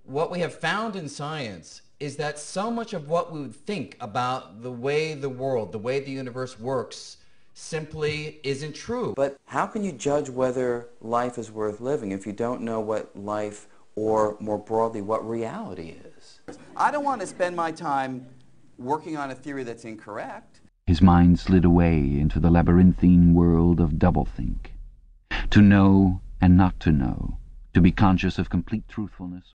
What we have found in science is that so much of what we would think about the way the world, the way the universe works, simply isn't true. But how can you judge whether life is worth living if you don't know what life, or more broadly, what reality is? I don't want to spend my time working on a theory that's incorrect. His mind slid away into the labyrinthine world of doublethink. To know and not to know, to be conscious of complete truthfulness